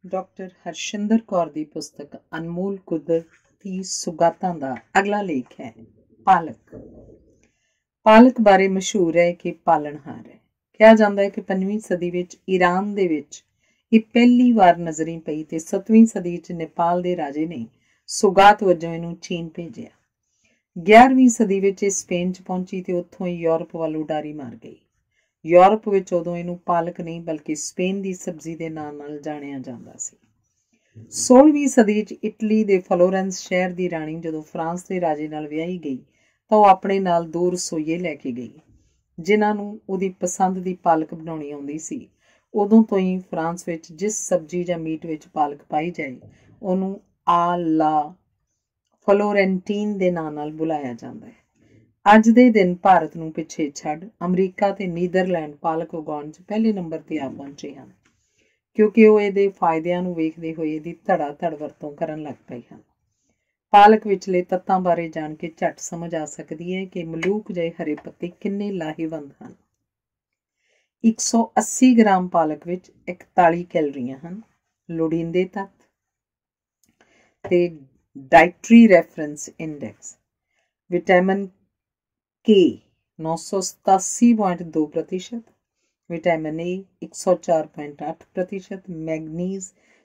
Doctor Harshinder Kaur ਦੀ ਪੁਸਤਕ ਅਨਮੋਲ ਕੁਦਰਤੀ ਸੁਗਾਤਾਂ ਦਾ ਅਗਲਾ ਲੇਖ ਹੈ ਪਾਲਕ। ਪਾਲਕ ਬਾਰੇ ਮਸ਼ਹੂਰ ਹੈ ਕਿ ਪਾਲਣਹਾਰ ਹੈ। ਕਿਹਾ ਜਾਂਦਾ ਹੈ ਕਿ 5ਵੀਂ ਸਦੀ ਵਿੱਚ ਈਰਾਨ ਦੇ ਵਿੱਚ ਇਹ ਪਹਿਲੀ ਵਾਰ ਨਜ਼ਰੀ ਪਈ ਤੇ 7ਵੀਂ ਸਦੀ ਵਿੱਚ ਨੇਪਾਲ ਦੇ ਰਾਜੇ ਨੇ ਸੁਗਾਤ ਵਜੋਂ ਇਹਨੂੰ ਚੀਨ ਭੇਜਿਆ। 11ਵੀਂ ਸਦੀ ਵਿੱਚ ਇਹ ਸਪੇਨ 'ਚ ਪਹੁੰਚੀ ਤੇ ਉੱਥੋਂ ਹੀ ਯੂਰਪ ਵੱਲ ਉਡਾਰੀ ਮਾਰ ਗਈ। ਯੂਰਪ ਵਿੱਚ ਉਦੋਂ ਇਹਨੂੰ ਪਾਲਕ ਨਹੀਂ ਬਲਕਿ ਸਪੇਨ ਦੀ ਸਬਜ਼ੀ ਦੇ ਨਾਂ ਨਾਲ ਜਾਣਿਆ ਜਾਂਦਾ ਸੀ। 16ਵੀਂ ਸਦੀ ਵਿੱਚ ਇਟਲੀ ਦੇ ਫਲੋਰੈਂਸ ਸ਼ਹਿਰ ਦੀ ਰਾਣੀ ਜਦੋਂ ਫਰਾਂਸ ਦੇ ਰਾਜੇ ਨਾਲ ਵਿਆਹੀ ਗਈ ਤਾਂ ਉਹ ਆਪਣੇ ਨਾਲ 2 ਰਸੋਈਏ ਲੈ ਕੇ ਗਈ ਜਿਨ੍ਹਾਂ ਨੂੰ ਉਹਦੀ ਪਸੰਦ ਦੀ ਪਾਲਕ ਬਣਾਉਣੀ ਆਉਂਦੀ ਸੀ। ਉਦੋਂ ਤੋਂ ਹੀ ਫਰਾਂਸ ਵਿੱਚ ਜਿਸ ਸਬਜ਼ੀ ਜਾਂ ਮੀਟ ਵਿੱਚ ਪਾਲਕ ਪਾਈ ਜਾਏ ਉਹਨੂੰ ਆ ਲਾ ਫਲੋਰੈਂਟੀਨ ਦੇ ਨਾਂ ਨਾਲ ਬੁਲਾਇਆ ਜਾਂਦਾ ਹੈ। ਅੱਜ ਦੇ ਦਿਨ ਭਾਰਤ ਨੂੰ ਪਿੱਛੇ ਛੱਡ ਅਮਰੀਕਾ ਤੇ ਨੀਦਰਲੈਂਡ ਪਾਲਕ ਉਗਾਉਣ 'ਚ ਪਹਿਲੇ ਨੰਬਰ ਤੇ ਆ ਪਹੁੰਚੇ ਹਨ ਕਿਉਂਕਿ ਉਹ ਇਹਦੇ ਫਾਇਦਿਆਂ ਨੂੰ ਵੇਖਦੇ ਹੋਏ ਇਹਦੀ ਧੜਾ-ਧੜ ਵਰਤੋਂ ਕਰਨ ਲੱਗ ਪਏ ਹਨ। ਪਾਲਕ ਵਿਚਲੇ ਤੱਤਾਂ ਬਾਰੇ ਜਾਣ ਕੇ ਝੱਟ ਸਮਝ ਆ ਸਕਦੀ ਹੈ ਕਿ ਮਲੂਕ ਜਿਹੇ ਹਰੇ ਪੱਤੇ ਕਿੰਨੇ ਲਾਹੇਵੰਦ ਹਨ। 180 ਗ੍ਰਾਮ ਪਾਲਕ ਵਿੱਚ 41 ਕੈਲੋਰੀਆਂ ਹਨ। ਲੋੜੀਂਦੇ ਤੱਤ ਤੇ dietary reference index vitamin K 987.2%, vitamin A 104.8%, manganese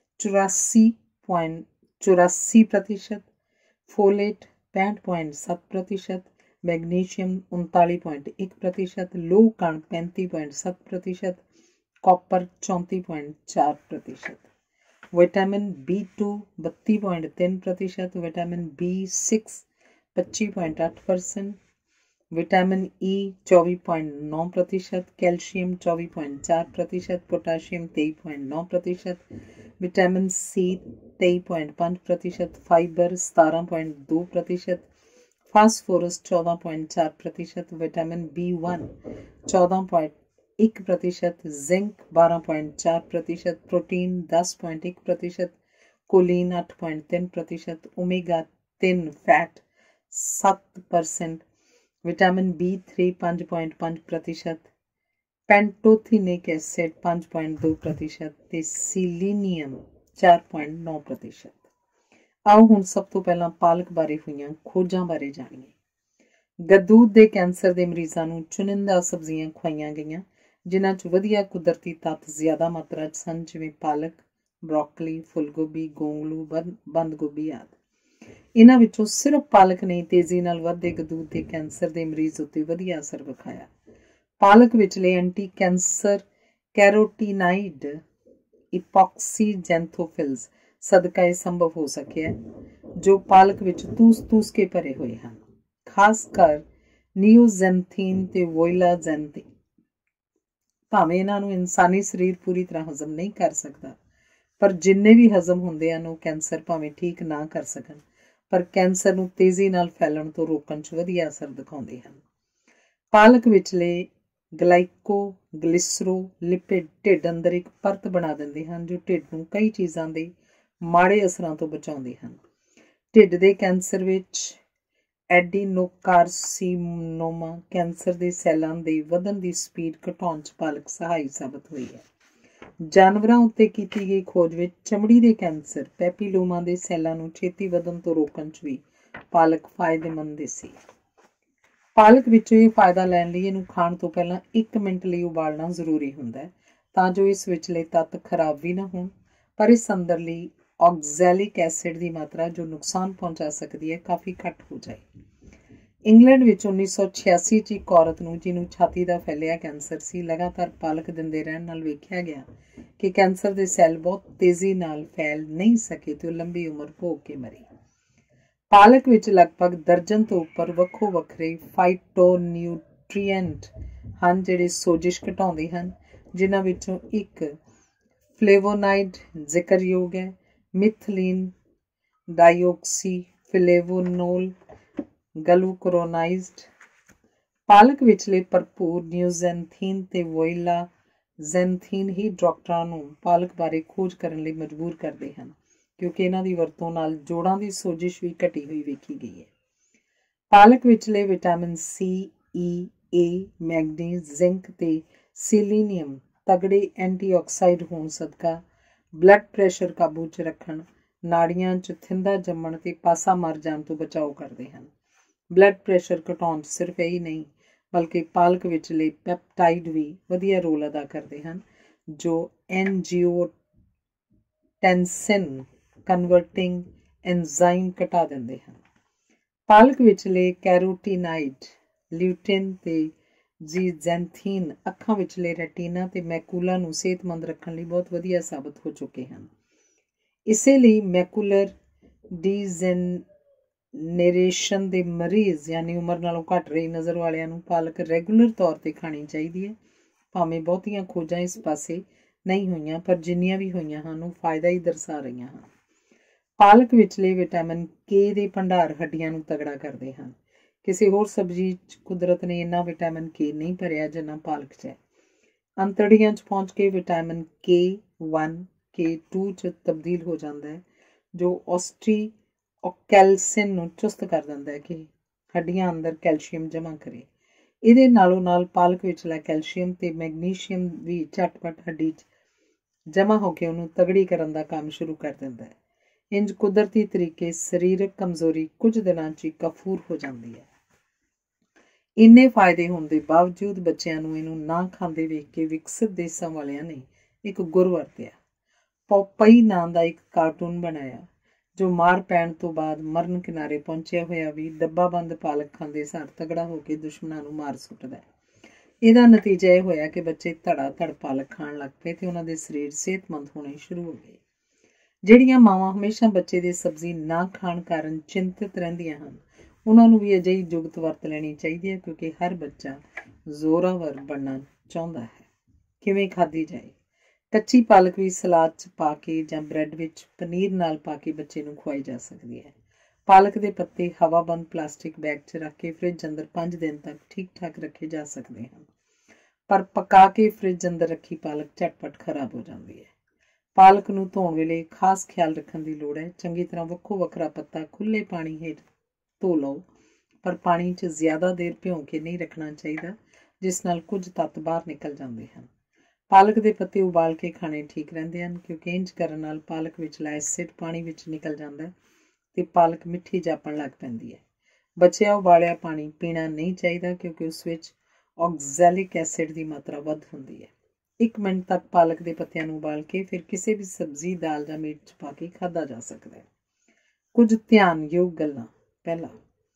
84.84%, folate 65.7%, magnesium 39.1%, लोह कण 35.7%, copper 34.4%, vitamin B2 32.3%, vitamin B6 25.8%, vitamin E 24.9%, calcium 24.4%, potassium 23.9%, vitamin C 23.5%, fibre 17.2%, phosphorus 14.4%, vitamin B1 14.1%, zinc 12.4%, protein 10.1%, choline 8.3%, omega 3 fat 7%, vitamin B3 5.5%, pantothenic acid 5.2% ਤੇ ਸੀਲੀਨੀਅਮ 4.9%। ਆਓ ਹੁਣ ਸਭ ਤੋਂ ਪਹਿਲਾਂ ਪਾਲਕ ਬਾਰੇ ਹੋਈਆਂ ਖੋਜਾਂ ਬਾਰੇ ਜਾਣੀਏ। ਗਦੂਦ ਦੇ ਕੈਂਸਰ ਦੇ ਮਰੀਜ਼ਾਂ ਨੂੰ ਚੁਣਿੰਦਾ ਸਬਜ਼ੀਆਂ ਖਵਾਈਆਂ ਗਈਆਂ ਜਿਨ੍ਹਾਂ 'ਚ ਵਧੀਆ ਕੁਦਰਤੀ ਤੱਤ ਜ਼ਿਆਦਾ ਮਾਤਰਾ 'ਚ ਸਨ ਜਿਵੇਂ ਪਾਲਕ, ਬਰੋਕਲੀ, ਫੁੱਲਗੋਭੀ, ਗੋਂਗਲੂ, ਬੰਦ ਗੋਭੀ ਆਦਿ। ਇਹਨਾਂ ਵਿੱਚੋਂ ਸਿਰਫ ਪਾਲਕ ਨੇ ਤੇਜ਼ੀ ਨਾਲ ਵੱਧਦੇ ਗਦੂਦ ਦੇ ਕੈਂਸਰ ਦੇ ਮਰੀਜ਼ ਉੱਤੇ ਵਧੀਆ ਅਸਰ ਵਿਖਾਇਆ। ਪਾਲਕ ਵਿਚਲੇ ਐਂਟੀ ਕੈਂਸਰ ਕੈਰੋਟੀਨਾਈਡ ਇਪੋਕਸੀਜੈਂਥੋਫਿਲਸ ਸਦਕਾ ਇਹ ਸੰਭਵ ਹੋ ਸਕਿਆ ਜੋ ਪਾਲਕ ਵਿੱਚ ਤੂਸ ਕੇ ਭਰੇ ਹੋਏ ਹਨ, ਖਾਸ ਕਰ ਨਿਓਜ਼ੈਂਥੀਨ ਤੇ ਵੋਇਲਾਜ਼ੈਂਥੀਨ। ਭਾਵੇਂ ਇਹਨਾਂ ਨੂੰ ਇਨਸਾਨੀ ਸਰੀਰ ਪੂਰੀ ਤਰ੍ਹਾਂ ਹਜ਼ਮ ਨਹੀਂ ਕਰ ਸਕਦਾ ਪਰ ਜਿੰਨੇ ਵੀ ਹਜ਼ਮ ਹੁੰਦੇ ਹਨ ਉਹ ਕੈਂਸਰ ਭਾਵੇਂ ਠੀਕ ਨਾ ਕਰ ਸਕਣ ਪਰ ਕੈਂਸਰ ਨੂੰ ਤੇਜ਼ੀ ਨਾਲ ਫੈਲਣ ਤੋਂ ਰੋਕਣ 'ਚ ਵਧੀਆ ਅਸਰ ਦਿਖਾਉਂਦੇ ਹਨ। ਪਾਲਕ ਵਿਚਲੇ ਗਲਾਈਕੋਗਲਿਸਰੋਲਿਪਿਡ ਢਿੱਡ ਅੰਦਰ ਇੱਕ ਪਰਤ ਬਣਾ ਦਿੰਦੇ ਹਨ ਜੋ ਢਿੱਡ ਨੂੰ ਕਈ ਚੀਜ਼ਾਂ ਦੇ ਮਾੜੇ ਅਸਰਾਂ ਤੋਂ ਬਚਾਉਂਦੇ ਹਨ। ਢਿੱਡ ਦੇ ਕੈਂਸਰ ਵਿੱਚ ਐਡੀਨੋਕਾਰਸੀਨੋਮਾ ਕੈਂਸਰ ਦੇ ਸੈੱਲਾਂ ਦੇ ਵਧਣ ਦੀ ਸਪੀਡ ਘਟਾਉਣ 'ਚ ਪਾਲਕ ਸਹਾਈ ਸਾਬਤ ਹੋਈ ਹੈ। ਜਾਨਵਰਾਂ ਉੱਤੇ ਕੀਤੀ ਗਈ ਖੋਜ ਵਿੱਚ ਚਮੜੀ ਦੇ ਕੈਂਸਰ ਪੈਪੀਲੋਮਾ ਦੇ ਸੈੱਲਾਂ ਨੂੰ ਛੇਤੀ ਵਧਣ ਤੋਂ ਰੋਕਣ 'ਚ ਵੀ ਪਾਲਕ ਫਾਇਦੇਮੰਦ ਸੀ। ਪਾਲਕ ਵਿੱਚੋਂ ਇਹ ਫਾਇਦਾ ਲੈਣ ਲਈ ਇਹਨੂੰ ਖਾਣ ਤੋਂ ਪਹਿਲਾਂ 1 ਮਿੰਟ ਲਈ ਉਬਾਲਣਾ ਜ਼ਰੂਰੀ ਹੁੰਦਾ ਹੈ ਤਾਂ ਜੋ ਇਸ ਵਿਚਲੇ ਤੱਤ ਖਰਾਬ ਵੀ ਨਾ ਹੋਣ ਪਰ ਇਸ ਅੰਦਰਲੀ ਆਕਜ਼ੈਲਿਕ ਐਸਿਡ ਦੀ ਮਾਤਰਾ ਜੋ ਨੁਕਸਾਨ ਪਹੁੰਚਾ ਸਕਦੀ ਹੈ ਕਾਫੀ ਘੱਟ ਹੋ ਜਾਏ। ਇੰਗਲੈਂਡ ਵਿੱਚ 1986 'ਚ ਇੱਕ ਔਰਤ ਨੂੰ ਜਿਹਨੂੰ ਛਾਤੀ ਦਾ ਫੈਲਿਆ ਕੈਂਸਰ ਸੀ ਲਗਾਤਾਰ ਪਾਲਕ ਦਿੰਦੇ ਰਹਿਣ ਨਾਲ ਵੇਖਿਆ ਗਿਆ ਕਿ ਕੈਂਸਰ ਦੇ ਸੈੱਲ ਬਹੁਤ ਤੇਜ਼ੀ ਨਾਲ ਫੈਲ ਨਹੀਂ ਸਕੇ ਤੇ ਉਹ ਲੰਬੀ ਉਮਰ ਭੋਗ ਕੇ ਮਰੀ। ਪਾਲਕ ਵਿੱਚ ਲਗਭਗ ਦਰਜਨ ਤੋਂ ਉੱਪਰ ਵੱਖੋ ਵੱਖਰੇ ਫਾਈਟੋਨਿਊਟ੍ਰੀਐਂਟ ਹਨ ਜਿਹੜੇ ਸੋਜਿਸ਼ ਘਟਾਉਂਦੇ ਹਨ ਜਿਨ੍ਹਾਂ ਵਿੱਚੋਂ ਇੱਕ ਫਲੇਵੋਨਾਈਡ ਜ਼ਿਕਰਯੋਗ ਹੈ, ਮਿਥਲੀਨ ਡਾਈਓਕਸੀ ਫਲੇਵੋਨੋਲ ਗਲੂਕਰੋਨਾਈਜ਼ਡ। ਪਾਲਕ ਵਿਚਲੇ ਭਰਪੂਰ ਨਿਓਜ਼ੈਂਥੀਨ ਤੇ ਵੋਇਲਾਜ਼ੈਂਥੀਨ ਹੀ ਡਾਕਟਰਾਂ ਨੂੰ ਪਾਲਕ ਬਾਰੇ ਖੋਜ ਕਰਨ ਲਈ ਮਜਬੂਰ ਕਰਦੇ ਹਨ ਕਿਉਂਕਿ ਇਹਨਾਂ ਦੀ ਵਰਤੋਂ ਨਾਲ ਜੋੜਾਂ ਦੀ ਸੋਜਿਸ਼ ਵੀ ਘਟੀ ਹੋਈ ਵੇਖੀ ਗਈ ਹੈ। ਪਾਲਕ ਵਿਚਲੇ vitamin C, E, A, manganese, zinc ਤੇ ਸੀਲੀਨੀਅਮ ਤਗੜੇ ਐਂਟੀਆਕਸਾਈਡ ਹੋਣ ਸਦਕਾ ਬਲੱਡ ਪ੍ਰੈਸ਼ਰ ਕਾਬੂ 'ਚ ਰੱਖਣ, ਨਾੜੀਆਂ 'ਚ ਥਿੰਦਾ ਜੰਮਣ ਤੇ ਪਾਸਾ ਮਰ ਜਾਣ ਤੋਂ ਬਚਾਓ ਕਰਦੇ ਹਨ। ਬਲੱਡ ਪ੍ਰੈਸ਼ਰ ਘਟਾਉਣ 'ਚ ਸਿਰਫ ਇਹੀ ਨਹੀਂ ਬਲਕਿ ਪਾਲਕ ਵਿਚਲੇ ਪੈਪਟਾਈਡ ਵੀ ਵਧੀਆ ਰੋਲ ਅਦਾ ਕਰਦੇ ਹਨ ਜੋ ਐਂਜੀਓਟੈਂਸਿਨ ਕਨਵਰਟਿੰਗ ਐਂਜ਼ਾਈਮ ਘਟਾ ਦਿੰਦੇ ਹਨ। ਪਾਲਕ ਵਿਚਲੇ ਕੈਰੋਟੀਨਾਈਡ, ਲਿਊਟਿਨ ਤੇ ਜ਼ੀਜ਼ੈਂਥੀਨ ਅੱਖਾਂ ਵਿਚਲੇ ਰੈਟੀਨਾ ਤੇ ਮੈਕੂਲਾ ਨੂੰ ਸਿਹਤਮੰਦ ਰੱਖਣ ਲਈ ਬਹੁਤ ਵਧੀਆ ਸਾਬਤ ਹੋ ਚੁੱਕੇ ਹਨ। ਇਸੇ ਲਈ ਮੈਕੂਲਰ ਡੀਜਨਰੇਸ਼ਨ ਦੇ ਮਰੀਜ਼ ਯਾਨੀ ਉਮਰ ਨਾਲੋਂ ਘੱਟ ਰਹੀ ਨਜ਼ਰ ਵਾਲਿਆਂ ਨੂੰ ਪਾਲਕ ਰੈਗੂਲਰ ਤੌਰ 'ਤੇ ਖਾਣੀ ਚਾਹੀਦੀ ਹੈ। ਭਾਵੇਂ ਬਹੁਤੀਆਂ ਖੋਜਾਂ ਇਸ ਪਾਸੇ ਨਹੀਂ ਹੋਈਆਂ ਪਰ ਜਿੰਨੀਆਂ ਵੀ ਹੋਈਆਂ ਹਨ ਉਹ ਫਾਇਦਾ ਹੀ ਦਰਸਾ ਰਹੀਆਂ ਹਨ। ਪਾਲਕ ਵਿਚਲੇ ਵਿਟਾਮਿਨ ਕੇ ਦੇ ਭੰਡਾਰ ਹੱਡੀਆਂ ਨੂੰ ਤਗੜਾ ਕਰਦੇ ਹਨ। ਕਿਸੇ ਹੋਰ ਸਬਜ਼ੀ 'ਚ ਕੁਦਰਤ ਨੇ ਇੰਨਾ ਵਿਟਾਮਿਨ ਕੇ ਨਹੀਂ ਭਰਿਆ ਜਿੰਨਾ ਪਾਲਕ 'ਚ ਹੈ। ਅੰਤੜੀਆਂ 'ਚ ਪਹੁੰਚ ਕੇ ਵਿਟਾਮਿਨ K1 K2 'ਚ ਤਬਦੀਲ ਹੋ ਜਾਂਦਾ ਹੈ ਜੋ ਓਸਟੀਓਕੈਲਸਿਨ ਨੂੰ ਚੁਸਤ ਕਰ ਦਿੰਦਾ ਹੈ ਕਿ ਹੱਡੀਆਂ ਅੰਦਰ ਕੈਲਸ਼ੀਅਮ ਜਮ੍ਹਾਂ ਕਰੇ। ਇਹਦੇ ਨਾਲੋਂ ਨਾਲ ਪਾਲਕ ਵਿਚਲਾ ਕੈਲਸ਼ੀਅਮ ਤੇ ਮੈਗਨੀਸ਼ੀਅਮ ਵੀ ਝਟਪਟ ਹੱਡੀ 'ਚ ਜਮ੍ਹਾਂ ਹੋ ਕੇ ਉਹਨੂੰ ਤਗੜੀ ਕਰਨ ਦਾ ਕੰਮ ਸ਼ੁਰੂ ਕਰ ਦਿੰਦਾ ਹੈ। ਇੰਜ ਕੁਦਰਤੀ ਤਰੀਕੇ ਸਰੀਰਕ ਕਮਜ਼ੋਰੀ ਕੁਝ ਦਿਨਾਂ 'ਚ ਹੀ ਕਫੂਰ ਹੋ ਜਾਂਦੀ ਹੈ। ਇੰਨੇ ਫਾਇਦੇ ਹੋਣ ਦੇ ਬਾਵਜੂਦ ਬੱਚਿਆਂ ਨੂੰ ਇਹਨੂੰ ਨਾ ਖਾਂਦੇ ਵੇਖ ਕੇ ਵਿਕਸਿਤ ਦੇਸ਼ਾਂ ਵਾਲਿਆਂ ਨੇ ਇੱਕ ਗੁਰ ਵਰਤਿਆ। ਪੋਪਈ ਨਾਂ ਦਾ ਇੱਕ ਕਾਰਟੂਨ ਬਣਾਇਆ ਜੋ ਮਾਰ ਪੈਣ ਤੋਂ ਬਾਅਦ ਮਰਨ ਕਿਨਾਰੇ ਪਹੁੰਚਿਆ ਹੋਇਆ ਵੀ ਡੱਬਾਬੰਦ ਪਾਲਕ ਖਾਂਦੇ ਸਾਰ ਤਗੜਾ ਹੋ ਕੇ ਦੁਸ਼ਮਣਾਂ ਨੂੰ ਮਾਰ ਸੁੱਟਦਾ। ਇਹਦਾ ਨਤੀਜਾ ਇਹ ਹੋਇਆ ਕਿ ਬੱਚੇ ਧੜਾ ਧੜ ਪਾਲਕ ਖਾਣ ਲੱਗ ਪਏ ਤੇ ਉਹਨਾਂ ਦੇ ਸਰੀਰ ਸਿਹਤਮੰਦ ਹੋਣੇ ਸ਼ੁਰੂ ਹੋ ਗਏ। ਜਿਹੜੀਆਂ ਮਾਵਾਂ ਹਮੇਸ਼ਾ ਬੱਚੇ ਦੇ ਸਬਜ਼ੀ ਨਾ ਖਾਣ ਕਾਰਨ ਚਿੰਤਿਤ ਰਹਿੰਦੀਆਂ ਹਨ ਉਹਨਾਂ ਨੂੰ ਵੀ ਅਜਿਹੀ ਜੁਗਤ ਵਰਤ ਲੈਣੀ ਚਾਹੀਦੀ ਹੈ ਕਿਉਂਕਿ ਹਰ ਬੱਚਾ ਜ਼ੋਰਾਵਰ ਬਣਨਾ ਚਾਹੁੰਦਾ ਹੈ। ਕਿਵੇਂ ਖਾਧੀ ਜਾਏ? ਕੱਚੀ ਪਾਲਕ ਵੀ ਸਲਾਦ 'ਚ ਪਾ ਕੇ ਜਾਂ ਬ੍ਰੈਡ ਵਿੱਚ ਪਨੀਰ ਨਾਲ ਪਾ ਕੇ ਬੱਚੇ ਨੂੰ ਖਵਾਈ ਜਾ ਸਕਦੀ ਹੈ। ਪਾਲਕ ਦੇ ਪੱਤੇ ਹਵਾਬੰਦ ਪਲਾਸਟਿਕ ਬੈਗ 'ਚ ਰੱਖ ਕੇ ਫਰਿੱਜ ਅੰਦਰ 5 ਦਿਨ ਤੱਕ ਠੀਕ ਠਾਕ ਰੱਖੇ ਜਾ ਸਕਦੇ ਹਨ ਪਰ ਪਕਾ ਕੇ ਫਰਿੱਜ ਅੰਦਰ ਰੱਖੀ ਪਾਲਕ ਝਟਪਟ ਖਰਾਬ ਹੋ ਜਾਂਦੀ ਹੈ। ਪਾਲਕ ਨੂੰ ਧੋਣ ਵੇਲੇ ਖਾਸ ਖਿਆਲ ਰੱਖਣ ਦੀ ਲੋੜ ਹੈ। ਚੰਗੀ ਤਰ੍ਹਾਂ ਵੱਖੋ ਵੱਖਰਾ ਪੱਤਾ ਖੁੱਲ੍ਹੇ ਪਾਣੀ ਹੇਠ ਧੋ ਲਓ ਪਰ ਪਾਣੀ 'ਚ ਜ਼ਿਆਦਾ ਦੇਰ ਭਿਉਂ ਕੇ ਨਹੀਂ ਰੱਖਣਾ ਚਾਹੀਦਾ ਜਿਸ ਨਾਲ ਕੁਝ ਤੱਤ ਬਾਹਰ ਨਿਕਲ ਜਾਂਦੇ ਹਨ। ਪਾਲਕ ਦੇ ਪੱਤੇ ਉਬਾਲ ਕੇ ਖਾਣੇ ਠੀਕ ਰਹਿੰਦੇ ਹਨ ਕਿਉਂਕਿ ਇੰਝ ਕਰਨ ਨਾਲ ਪਾਲਕ ਵਿਚਲਾ ਐਸਿਡ ਪਾਣੀ ਵਿੱਚ ਨਿਕਲ ਜਾਂਦਾ ਤੇ ਪਾਲਕ ਮਿੱਠੀ ਜਾਪਣ ਲੱਗ ਪੈਂਦੀ ਹੈ। ਬਚਿਆ ਉਬਾਲਿਆ ਪਾਣੀ ਪੀਣਾ ਨਹੀਂ ਚਾਹੀਦਾ ਕਿਉਂਕਿ ਉਸ ਵਿੱਚ ਆਕਜ਼ੈਲਿਕ ਐਸਿਡ ਦੀ ਮਾਤਰਾ ਵੱਧ ਹੁੰਦੀ ਹੈ। 1 ਮਿੰਟ ਤੱਕ ਪਾਲਕ ਦੇ ਪੱਤਿਆਂ ਨੂੰ ਉਬਾਲ ਕੇ ਫਿਰ ਕਿਸੇ ਵੀ ਸਬਜ਼ੀ, ਦਾਲ ਜਾਂ ਮੀਟ 'ਚ ਪਾ ਕੇ ਖਾਧਾ ਜਾ ਸਕਦਾ ਹੈ। ਕੁਝ ਧਿਆਨਯੋਗ ਗੱਲਾਂ। ਪਹਿਲਾ,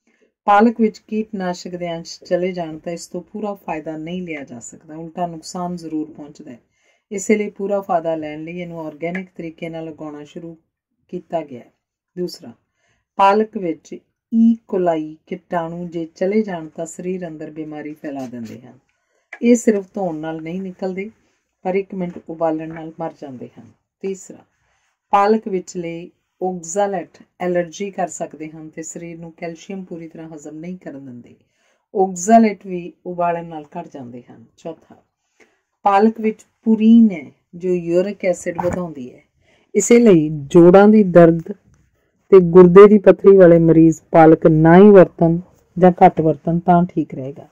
ਪਾਲਕ ਵਿੱਚ ਕੀਟਨਾਸ਼ਕ ਦੇ ਅੰਸ਼ ਚਲੇ ਜਾਣ ਤਾਂ ਇਸ ਤੋਂ ਪੂਰਾ ਫਾਇਦਾ ਨਹੀਂ ਲਿਆ ਜਾ ਸਕਦਾ, ਉਲਟਾ ਨੁਕਸਾਨ ਜ਼ਰੂਰ ਪਹੁੰਚਦਾ ਹੈ। ਇਸੇ ਲਈ ਪੂਰਾ ਫਾਇਦਾ ਲੈਣ ਲਈ ਇਹਨੂੰ ਆਰਗੈਨਿਕ ਤਰੀਕੇ ਨਾਲ ਉਗਾਉਣਾ ਸ਼ੁਰੂ ਕੀਤਾ ਗਿਆ ਹੈ। ਦੂਸਰਾ, ਪਾਲਕ ਵਿੱਚ ਈ ਕੋਲਾਈ ਕੀਟਾਣੂ ਜੇ ਚਲੇ ਜਾਣ ਤਾਂ ਸਰੀਰ ਅੰਦਰ ਬਿਮਾਰੀ ਫੈਲਾ ਦਿੰਦੇ ਹਨ। ਇਹ ਸਿਰਫ ਧੋਣ ਨਾਲ ਨਹੀਂ ਨਿਕਲਦੇ ਪਰ 1 ਮਿੰਟ ਉਬਾਲਣ ਨਾਲ ਮਰ ਜਾਂਦੇ ਹਨ। ਤੀਸਰਾ, ਪਾਲਕ ਵਿਚਲੇ ਓਗਜ਼ਾਲੇਟ ਐਲਰਜੀ ਕਰ ਸਕਦੇ ਹਨ ਤੇ ਸਰੀਰ ਨੂੰ ਕੈਲਸ਼ੀਅਮ ਪੂਰੀ ਤਰ੍ਹਾਂ ਹਜ਼ਮ ਨਹੀਂ ਕਰਨ ਦਿੰਦੇ। ਓਗਜ਼ਾਲੇਟ ਵੀ ਉਬਾਲਣ ਨਾਲ ਘਟ ਜਾਂਦੇ ਹਨ। ਚੌਥਾ, ਪਾਲਕ ਵਿੱਚ ਪੁਰੀਨ ਹੈ ਜੋ ਯੂਰਿਕ ਐਸਿਡ ਵਧਾਉਂਦੀ ਹੈ। ਇਸੇ ਲਈ ਜੋੜਾਂ ਦੀ ਦਰਦ ਤੇ ਗੁਰਦੇ ਦੀ ਪੱਥਰੀ ਵਾਲੇ ਮਰੀਜ਼ ਪਾਲਕ ਨਾ ਹੀ ਵਰਤਣ ਜਾਂ ਘੱਟ ਵਰਤਣ ਤਾਂ ਠੀਕ ਰਹੇਗਾ।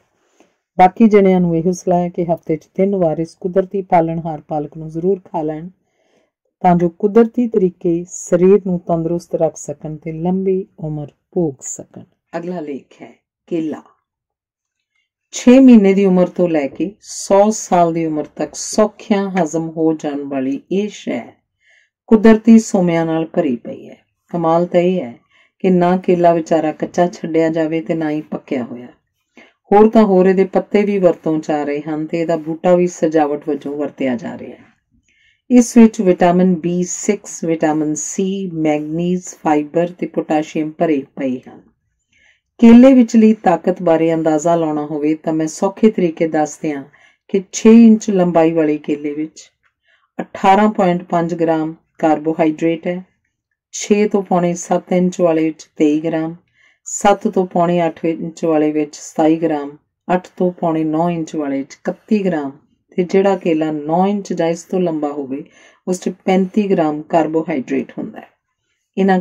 ਬਾਕੀ ਜਣਿਆਂ ਨੂੰ ਇਹੋ ਸਲਾਹ ਹੈ ਕਿ ਹਫ਼ਤੇ 'ਚ 3 ਵਾਰ ਇਸ ਕੁਦਰਤੀ ਪਾਲਣਹਾਰ ਪਾਲਕ ਨੂੰ ਜ਼ਰੂਰ ਖਾ ਲੈਣ ਤਾਂ ਜੋ ਕੁਦਰਤੀ ਤਰੀਕੇ ਸਰੀਰ ਨੂੰ ਤੰਦਰੁਸਤ ਰੱਖ ਸਕਣ ਤੇ ਲੰਬੀ ਉਮਰ ਭੋਗ ਸਕਣ। ਅਗਲਾ ਲੇਖ ਹੈ ਕੇਲਾ। 6 ਮਹੀਨੇ ਦੀ ਉਮਰ ਤੋਂ ਲੈ ਕੇ 100 ਸਾਲ ਦੀ ਉਮਰ ਤੱਕ ਸੌਖਿਆਂ ਹਜ਼ਮ ਹੋ ਜਾਣ ਵਾਲੀ ਇਹ ਸ਼ੈ ਕੁਦਰਤੀ ਸੋਮਿਆਂ ਨਾਲ ਭਰੀ ਪਈ ਹੈ। ਕਮਾਲ ਤਾਂ ਇਹ ਹੈ ਕਿ ਨਾ ਕੇਲਾ ਵਿਚਾਰਾ ਕੱਚਾ ਛੱਡਿਆ ਜਾਵੇ ਤੇ ਨਾ ਹੀ ਪੱਕਿਆ ਹੋਇਆ। ਹੋਰ ਤਾਂ ਹੋਰ ਇਹਦੇ ਪੱਤੇ ਵੀ ਵਰਤੋਂ 'ਚ ਆ ਰਹੇ ਹਨ ਤੇ ਇਹਦਾ ਬੂਟਾ ਵੀ ਸਜਾਵਟ ਵਜੋਂ ਵਰਤਿਆ ਜਾ ਰਿਹਾ ਹੈ। ਇਸ ਵਿੱਚ vitamin B6, vitamin C, manganese, fibre ਤੇ ਪੋਟਾਸ਼ੀਅਮ ਭਰੇ ਪਏ ਹਨ। ਕੇਲੇ ਵਿਚਲੀ ਤਾਕਤ ਬਾਰੇ ਅੰਦਾਜ਼ਾ ਲਾਉਣਾ ਹੋਵੇ ਤਾਂ ਮੈਂ ਸੌਖੇ ਤਰੀਕੇ ਦੱਸਦੇ ਹਾਂ ਕਿ 6 ਇੰਚ ਲੰਬਾਈ ਵਾਲੇ ਕੇਲੇ ਵਿੱਚ 18.5 ਗ੍ਰਾਮ ਕਾਰਬੋਹਾਈਡਰੇਟ ਹੈ। 6 ਤੋਂ ਪੌਣੇ 7 ਇੰਚ ਵਾਲੇ ਵਿੱਚ 23 ਗ੍ਰਾਮ, 7 ਤੋਂ ਪੌਣੇ 8 ਇੰਚ ਵਾਲੇ ਵਿੱਚ 27 ਗ੍ਰਾਮ, 8 ਤੋਂ ਪੌਣੇ 9 ਇੰਚ ਵਾਲੇ ਵਿੱਚ 31 ਗ੍ਰਾਮ ਤੇ ਜਿਹੜਾ ਕੇਲਾ 9 ਇੰਚ ਜਾਂ ਇਸ ਤੋਂ ਲੰਬਾ ਹੋਵੇ ਉਸ 'ਚ 35 ਗ੍ਰਾਮ ਕਾਰਬੋਹਾਈਡਰੇਟ ਹੁੰਦਾ ਹੈ। ਇਹਨਾਂ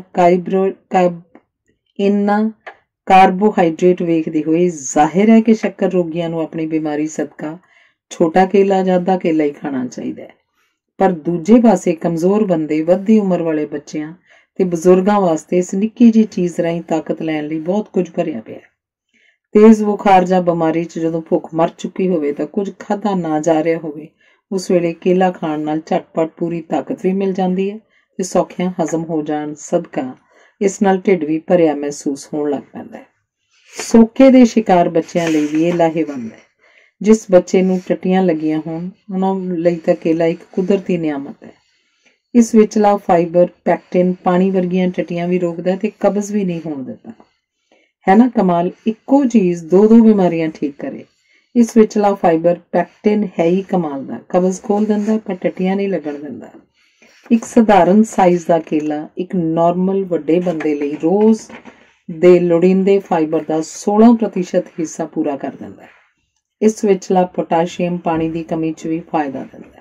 ਕਾਰਬੋਹਾਈਡਰੇਟ ਵੇਖਦੇ ਹੋਏ ਜ਼ਾਹਿਰ ਹੈ ਕਿ ਸ਼ੱਕਰ ਰੋਗੀਆਂ ਨੂੰ ਆਪਣੀ ਬਿਮਾਰੀ ਸਦਕਾ ਛੋਟਾ ਕੇਲਾ ਜਾਂ ਅੱਧਾ ਕੇਲਾ ਹੀ ਖਾਣਾ ਚਾਹੀਦਾ ਹੈ। ਪਰ ਦੂਜੇ ਪਾਸੇ ਕਮਜ਼ੋਰ ਬੰਦੇ, ਵੱਧਦੀ ਉਮਰ ਵਾਲੇ ਬੱਚਿਆਂ ਤੇ ਬਜ਼ੁਰਗਾਂ ਵਾਸਤੇ ਇਸ ਨਿੱਕੀ ਜਿਹੀ ਚੀਜ਼ ਰਾਹੀਂ ਤਾਕਤ ਲੈਣ ਲਈ ਬਹੁਤ ਕੁਝ ਭਰਿਆ ਪਿਆ। ਤੇਜ਼ ਬੁਖਾਰ ਜਾਂ ਬਿਮਾਰੀ 'ਚ ਜਦੋਂ ਭੁੱਖ ਮਰ ਚੁੱਕੀ ਹੋਵੇ ਤਾਂ ਕੁਝ ਖਾਧਾ ਨਾ ਜਾ ਰਿਹਾ ਹੋਵੇ, ਉਸ ਵੇਲੇ ਕੇਲਾ ਖਾਣ ਨਾਲ ਝਟਪਟ ਪੂਰੀ ਤਾਕਤ ਵੀ ਮਿਲ ਜਾਂਦੀ ਹੈ ਤੇ ਸੌਖਿਆਂ ਹਜ਼ਮ ਹੋ ਜਾਣ ਸਦਕਾ ਇਸ ਨਾਲ ਢਿੱਡ ਵੀ ਭਰਿਆ ਮਹਿਸੂਸ ਹੋਣ ਲੱਗ ਪੈਂਦਾ ਹੈ। ਸੋਕੇ ਦੇ ਸ਼ਿਕਾਰ ਬੱਚਿਆਂ ਲਈ ਵੀ ਇਹ ਲਾਹੇਵੰਦ ਹੈ। ਜਿਸ ਬੱਚੇ ਨੂੰ ਟੱਟੀਆਂ ਲੱਗੀਆਂ ਹੋਣ ਉਹਨਾਂ ਲਈ ਤਾਂ ਕੇਲਾ ਇੱਕ ਕੁਦਰਤੀ ਨਿਆਮਤ ਹੈ। ਇਸ ਵਿਚਲਾ ਫਾਈਬਰ ਪੈਕਟਿਨ ਪਾਣੀ ਵਰਗੀਆਂ ਟੱਟੀਆਂ ਵੀ ਰੋਕਦਾ ਤੇ ਕਬਜ਼ ਵੀ ਨਹੀਂ ਹੋਣ ਦਿੰਦਾ। ਹੈ ਨਾ ਕਮਾਲ, ਇੱਕੋ ਚੀਜ਼ ਦੋ ਬਿਮਾਰੀਆਂ ਠੀਕ ਕਰੇ। ਇਸ ਵਿਚਲਾ ਫਾਈਬਰ ਪੈਕਟਿਨ ਹੈ ਹੀ ਕਮਾਲ ਦਾ, ਕਬਜ਼ ਖੋਲ ਦਿੰਦਾ ਪਰ ਟੱਟੀਆਂ ਨਹੀਂ ਲੱਗਣ ਦਿੰਦਾ। ਇੱਕ ਸਧਾਰਨ ਸਾਈਜ਼ ਦਾ ਕੇਲਾ ਇੱਕ ਨਾਰਮਲ ਵੱਡੇ ਬੰਦੇ ਲਈ ਰੋਜ਼ ਦੇ ਲੋੜੀਂਦੇ ਫਾਈਬਰ ਦਾ 16% ਹਿੱਸਾ ਪੂਰਾ ਕਰ ਦਿੰਦਾ ਹੈ। ਇਸ ਵਿਚਲਾ ਪੋਟਾਸ਼ੀਅਮ ਪਾਣੀ ਦੀ ਕਮੀ 'ਚ ਵੀ ਫਾਇਦਾ ਦਿੰਦਾ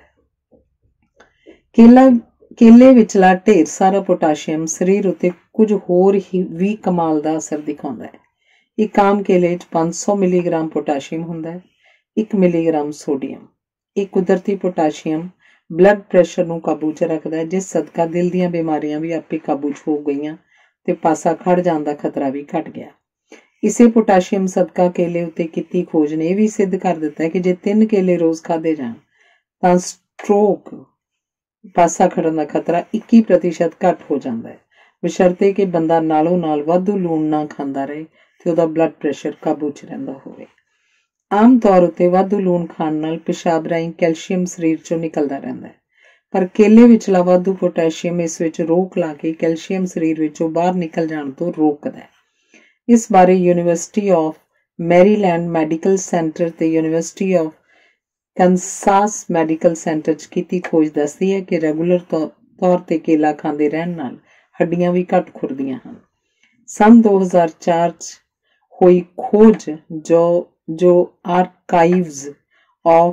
ਹੈ। ਕੇਲੇ ਵਿਚਲਾ ਢੇਰ ਸਾਰਾ ਪੋਟਾਸ਼ੀਅਮ ਸਰੀਰ ਉੱਤੇ ਕੁਝ ਹੋਰ ਵੀ ਕਮਾਲ ਦਾ ਅਸਰ ਦਿਖਾਉਂਦਾ ਹੈ। ਇੱਕ ਆਮ ਕੇਲੇ 'ਚ 500 ਮਿਲੀਗ੍ਰਾਮ ਪੋਟਾਸ਼ੀਅਮ ਹੁੰਦਾ ਹੈ, 1 ਮਿਲੀਗ੍ਰਾਮ ਸੋਡੀਅਮ। ਇਹ ਕੁਦਰਤੀ ਪੋਟਾਸ਼ੀਅਮ ਬਲੱਡ ਪ੍ਰੈਸ਼ਰ ਨੂੰ ਕਾਬੂ 'ਚ ਰੱਖਦਾ ਹੈ, ਜਿਸ ਸਦਕਾ ਦਿਲ ਦੀਆਂ ਬਿਮਾਰੀਆਂ ਵੀ ਆਪੇ ਕਾਬੂ 'ਚ ਹੋ ਗਈਆਂ ਤੇ ਪਾਸਾ ਖੜ ਜਾਣ ਦਾ ਖਤਰਾ ਵੀ ਘਟ ਗਿਆ। ਇਸੇ ਪੋਟਾਸ਼ੀਅਮ ਸਦਕਾ ਕੇਲੇ ਉੱਤੇ ਕੀਤੀ ਖੋਜ ਨੇ ਇਹ ਵੀ ਸਿੱਧ ਕਰ ਦਿੱਤਾ ਹੈ ਕਿ ਜੇ 3 ਕੇਲੇ ਰੋਜ਼ ਖਾਧੇ ਜਾਣ ਤਾਂ ਸਟ੍ਰੋਕ, ਪਾਸਾ ਖੜਨ ਦਾ ਖਤਰਾ 21% ਘੱਟ ਹੋ ਜਾਂਦਾ ਹੈ, ਬਸ਼ਰਤੇ ਕਿ ਬੰਦਾ ਨਾਲੋਂ ਨਾਲ ਵਾਧੂ ਲੂਣ ਨਾ ਖਾਂਦਾ ਰਹੇ ਤੇ ਉਹਦਾ ਬਲੱਡ ਪ੍ਰੈਸ਼ਰ ਕਾਬੂ 'ਚ ਰਹਿੰਦਾ ਹੋਵੇ। ਆਮ ਤੌਰ ਉੱਤੇ ਵਾਧੂ ਲੂਣ ਖਾਣ ਨਾਲ ਪਿਸ਼ਾਬ ਰਾਹੀਂ ਕੈਲਸ਼ੀਅਮ ਸਰੀਰ 'ਚੋਂ ਨਿਕਲਦਾ ਰਹਿੰਦਾ ਹੈ, ਪਰ ਕੇਲੇ ਵਿਚਲਾ ਵਾਧੂ ਪੋਟਾਸ਼ੀਅਮ ਇਸ ਵਿੱਚ ਰੋਕ ਲਾ ਕੇ ਕੈਲਸ਼ੀਅਮ ਸਰੀਰ ਵਿੱਚੋਂ ਬਾਹਰ ਨਿਕਲ ਜਾਣ ਤੋਂ ਰੋਕਦਾ ਹੈ। ਇਸ ਬਾਰੇ university of Maryland medical centre ਤੇ university of Kansas medical centre 'ਚ ਕੀਤੀ ਖੋਜ ਦੱਸਦੀ ਹੈ ਕਿ ਰੈਗੂਲਰ ਤੌਰ ਤੇ ਕੇਲਾ ਖਾਂਦੇ ਰਹਿਣ ਨਾਲ ਹੱਡੀਆਂ ਵੀ ਘੱਟ ਖੁਰਦੀਆਂ ਹਨ। ਸੰਨ 2004 'ਚ ਹੋਈ ਖੋਜ ਜੋ ਆਰਕਾਈਵਜ਼ ਆਫ